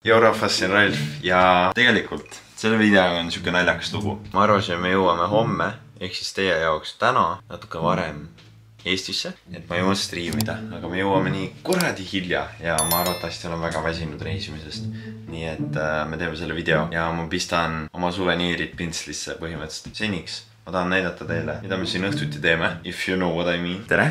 Joo rahvas, siin Ralf ja tegelikult selle videoga on siuke naljakas lugu. Ma arvasin, me jõuame homme, ehk siis teie jaoks täna natuke varem Eestisse, et ma jõuan striimida, aga me jõuame nii kuradi hilja ja ma arvatavasti olen väga väsinud reisimisest. Nii et me teeme selle video ja ma pistan oma suveniirid pintslisse põhimõtteliselt seniks. Ma tahan näidata teile, mida me siin õhtuti teeme, if you know what I mean. Tere!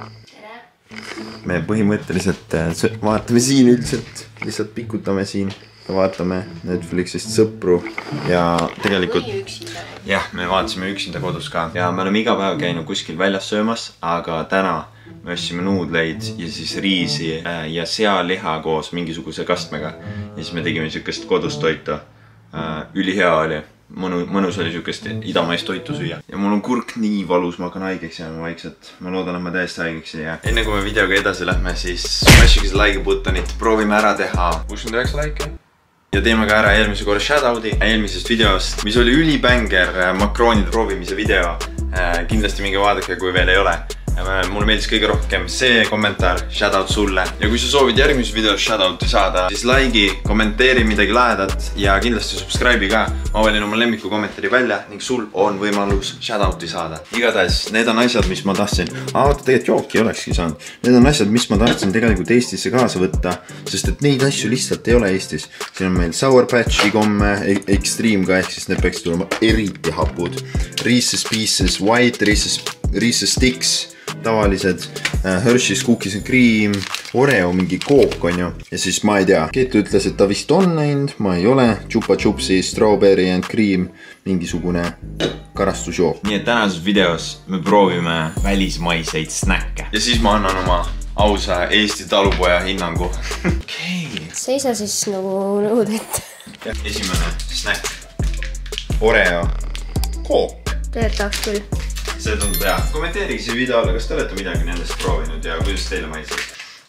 Me põhimõtteliselt vaatame siin üldiselt, lihtsalt pikutame siin ja vaatame Netflixist sõpru ja tegelikult jah, me vaatasime üksinda kodus ka ja me oleme iga päev käinud kuskil väljas söömas, aga täna me ostsime nuudleid ja siis riisi ja sealiha koos mingisuguse kastmega ja siis me tegime siukest kodust toitu. Ülihea oli. Mõnus oli siukest idamaist toitu süüa. Ja mul on kurk nii valus, ma hakkan haigeks jääma vaikselt. Ma loodan, et ma täiesti haigeks ei jää. Enne kui me videoga edasi lähme, siis smashige see like buttonit. Proovime ära teha 69 like. Ja teeme ka ära eelmise korra shoutouti eelmisest videost, mis oli ülibänger makroonide proovimise video. Kindlasti minge vaadake, kui veel ei ole. Mulle meeldis kõige rohkem see kommentaar, shoutout sulle. Ja kui sa soovid järgmises videos shoutouti saada, siis like'i, kommenteeri midagi lahedat ja kindlasti subscribe'i ka. Ma valin oma lemmiku kommentaari välja ning sul on võimalus shoutouti saada. Igatahes, need on asjad, mis ma tahtsin. Vaata, tegelikult jooki olekski saanud. Need on asjad, mis ma tahtsin tegelikult Eestisse kaasa võtta, sest et neid asju lihtsalt ei ole Eestis. Siin on meil Sour Patchi komme, Extreme ka, ehk siis need peaks tulema eriti hapud. Reese's Pieces, White, Reese's Sticks, tavalised Hershey's Cookies and Cream, Oreo mingi kook on ju. Ja siis ma ei tea, Keet ütles, et ta vist on näinud, ma ei ole. Chupa Chupsi, Strawberry and Cream, mingisugune karastusjook. Nii et tänases videos me proovime välismaiseid snäkke. Ja siis ma annan oma ausa Eesti talupoja hinnangu. Okay. Seisa siis nagu nõud ette. Esimene snäkk. Oreo kook. Teed tahaks küll. See tundub hea. Kommenteerige siia video alla, kas te olete midagi nendest proovinud ja kuidas teile maitseb.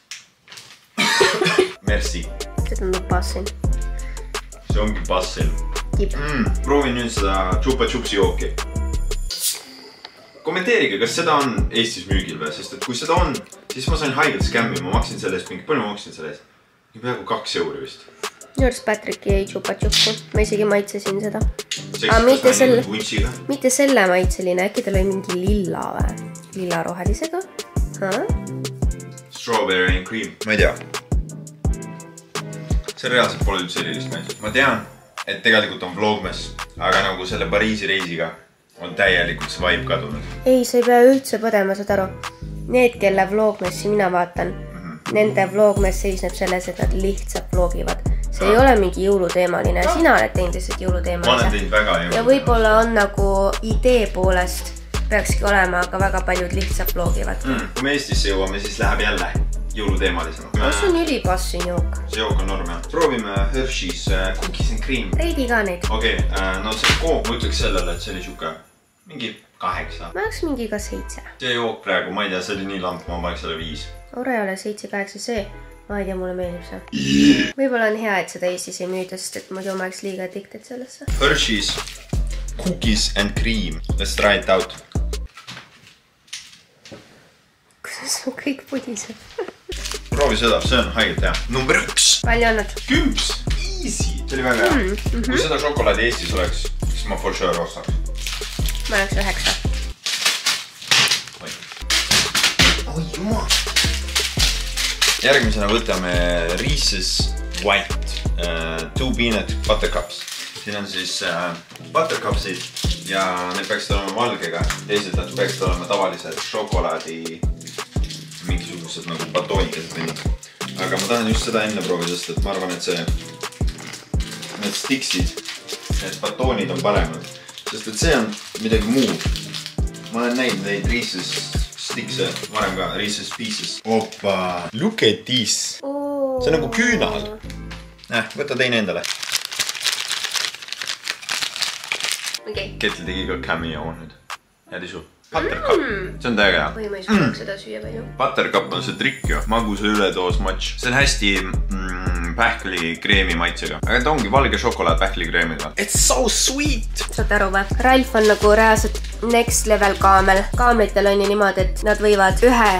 Merci. See tundub passil. See ongi passil. Tip. Proovin nüüd seda Chupa Chupsi jooki. Kommenteerige, kas seda on Eestis müügil või, sest et kui seda on, siis ma sain haigelt skämmi. Ma maksin selle eest mingi, palju ma maksin selle eest? Peaaegu 2 euri vist. Juures Patrick jäi Chupa Chupsi. Ma isegi maitsesin seda. Mitte selle maitseline, äkki tal oli mingi lilla või? Lilla rohelisega? Strawberry and Cream. Ma ei tea. See reaalselt pole üldse erilist maitset. Ma tean, et tegelikult on Vlogmas, aga nagu selle Pariisi reisiga on täielikult see vibe kadunud. Ei, sa ei pea üldse põdema, saad aru. Need, kelle Vlogmassi mina vaatan, nende Vlogmas seisneb selles, et nad lihtsalt vlogivad. See ei ole mingi jõuluteemaline. Sina oled teinud lihtsalt jõuluteemalise. Ma olen teinud väga jõuluteemaline. Ja võibolla on nagu idee poolest peakski olema, aga väga paljud lihtsalt vlogivad. Kui me Eestisse jõuame, siis läheb jälle jõuluteemalisena. See on ülipassin jook. See jook on norm, jah. Proovime Hershey's Cookies and Cream. Reidi ka neid. Okei, no see kook, ma ütleks sellele, et see oli siuke mingi 8. Ma oleks mingi ka 7. See jook praegu, ma ei tea, see oli nii lamp, ma paneks selle 5. Oreole 7-8 see. Ma ei tea, mulle meeldib see. Võib-olla on hea, et seda Eestis ei müüda, sest et muidu ma oleks liiga addicted sellesse. Hershey's Cookies and Cream. Let's try it out. Kuidas on kõik pudiseb? Proovi seda, see on haigelt hea. Number 1. Palju annad? Kümps. Easy. See oli väga hea. Kui seda šokolaadi Eestis oleks, siis ma for sure ostaks. Ma oleks 9. Oi jumal. Järgmisena võtame Reese's White 2 peanut buttercups. Siin on siis buttercupsid ja need peaksid olema valgega. Teised nad peaksid olema tavalised šokolaadi mingisugused nagu batoonikesed või nii. Aga ma tahan just seda enne proovida, sest et ma arvan, et need sticksid, need batoonid on paremad. Sest et see on midagi muud. Ma olen näinud neid Reese's Stickse varem ka, Reese's Pieces. Opa! Look at this! See on nagu küünal. Võta teine endale. Ketil tegi ka cameo nüüd. Jäädi su. Buttercup. See on täiega hea. Või ma ei suudaks seda süüa palju. Buttercup on see trikk ju. Magusa ületoos matš. See on hästi pähklikreemi maitsega. Aga ta ongi valge šokolaad pähklikreemiga. It's so sweet! Saad aru või? Ralf on nagu reaalselt next level kaamel. Kaamlitel on ju niimoodi, et nad võivad ühe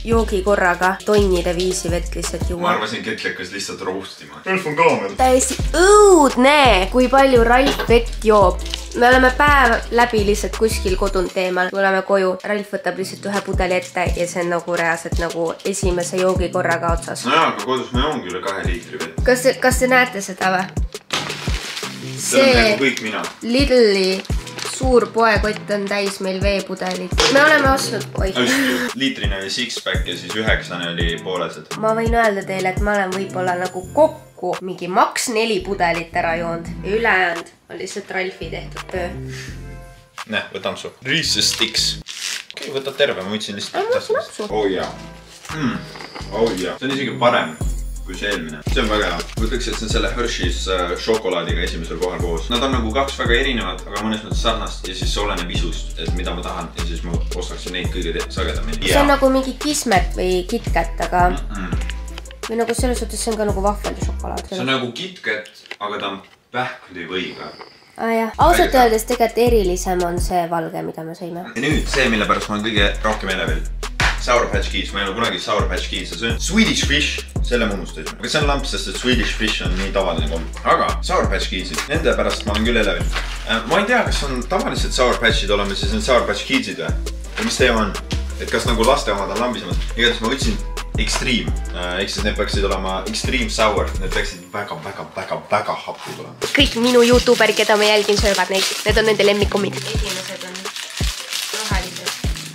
joogi korraga tonnide viisi vett lihtsalt juua. Ma arvasin ketlekas lihtsalt roostima. Ralf on kaamel. Täiesti õudne, kui palju Ralf vett joob. Me oleme päev läbi lihtsalt kuskil kodunt teemal. Tuleme koju. Ralf võtab lihtsalt ühe pudeli ette ja see on nagu reaalselt nagu esimese joogi korraga otsas. No jaa, aga kodus me ongi üle 2 liitri vett. Kas te näete seda või? See on nagu kõik mina. Lidli suur poekott on täis meil veepudelit. Me oleme ostnud... Liitrine oli 6-pack ja siis 9 oli poolesed. Ma võin öelda teile, et ma olen võib-olla nagu kokku mingi maks 4 pudelit ära joonud ja ülejäänud on lihtsalt Ralfi tehtud töö. Näh, võtam su. Reese's Sticks. Okei, võtad terve, ma võtsin lihtsalt. Oh jaa. Oh jaa. See on isegi parem kui see eelmine. See on väga hea. Võtaks, et see on selle Hershey's šokolaadiga esimesel kohal koos. Nad on nagu 2 väga erinevad, aga mõnes mõttes sarnast ja siis see oleneb isust, et mida ma tahan ja siis ma ostaksin neid kõige sagedamini. See on nagu mingi Kismet või KitKat, aga või nagu selles suhtes see on ka nagu vahvel šokolaad. See on nagu KitKat, aga ta on pähkli võiga. Ausalt öeldes tegelikult erilisem on see valge, mida me sõime. Ja nüüd see, mille pärast ma olen kõige rohkem elevil. Sour Patch Kids, ma ei ole kunagi Sour Patch Kids, see on Swedish Fish, selle ma unustasin. Aga see on lamp, sest et Swedish Fish on nii tavaline komm. Aga Sour Patch Kidsid, nende pärast ma olen küll elevil. Ma ei tea, kas on tavalised Sour Patchid olemas, siis on Sour Patch Kidsid või? Ja mis teema on? Et kas nagu laste omad on lambisemad? Igatahes ma võtsin Extreme. Ehk siis need peaksid olema Extreme Sour. Need peaksid väga hapud olema. Kõik minu YouTuberi, keda ma jälgin, söövad neid. Need on nende lemmikummid. Esimesed on rohelised.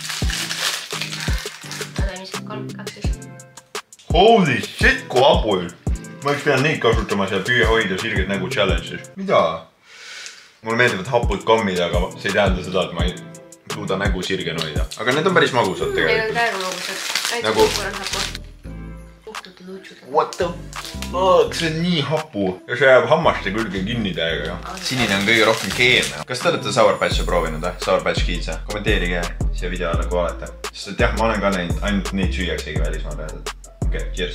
Holy shit, kui apul! Ma üks pean neid kasutama seal püüa hoida sirged nägu challenge'is. Mida? Mulle meeldivad hapud kommid, aga see ei tähenda seda, et ma ei suuda nägu sirgen hoida. Aga need on päris magusad tegelikult. Need on täiega magusad. Nagu... Hapu. What the fuck? See on nii hapu. Ja see jääb hammaste külge kinni täiega. Sinine on kõige rohkem keemia. Kas te olete Sour Patch'e proovinud? Sour Patch Kids? Kommenteerige siia videole, kui olete. Sest et jah, ma olen ka neid, ainult neid süüaksegi välismaal räädad. Okei, cheers.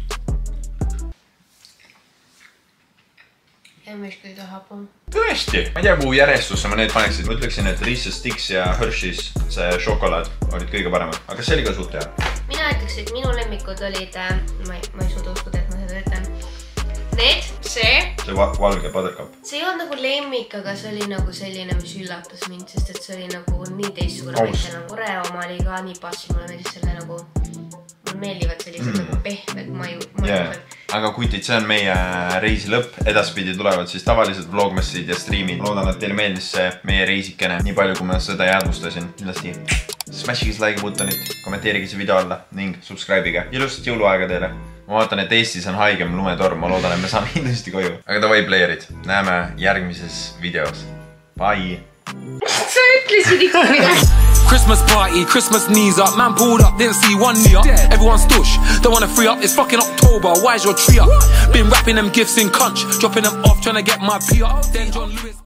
Ja mis kõige hapu? Tõesti! Ma ei tea, kuhu järjestusse ma need paneksid. Ma ütleksin, et Reese's Sticks ja Hershey's see šokolaad olid kõige paremad. Aga kas see oli ka suht hea? Mina ütleks, et minu lemmikud olid, ma ei suuda uskuda, et ma seda ütlen. Need, see. See valge Buttercup. See ei olnud nagu lemmik, aga see oli nagu selline, mis üllatas mind, sest et see oli nagu nii teistsugune. See nagu Oreo oma oli ka nii passi, mulle meeldis selle nagu... Mulle meeldivad sellised nagu pehmed majused. Aga kutid, see on meie reisi lõpp. Edaspidi tulevad siis tavalised vlogmassid ja streamid. Loodan, et teile meeldis see meie reisikene. Nii palju, kui ma seda jäädvustasin. Kindlasti smashige see like buttonit, kommenteerige see video alla ning subscribe'ige. Ilusat jõuluaega teile. Ma vaatan, et Eestis on haigem lumetorm. Ma loodan, et me saame kindlasti koju. Aga davai playerid. Näeme järgmises videos. Bye! Sa ütlesid ikka midagi. Christmas party, Christmas knees up. Man pulled up, didn't see one knee up. Everyone's stush, don't wanna free up. It's fucking October, why is your tree up? Been wrapping them gifts in conch, dropping them off, trying to get my pee up. Then John Lewis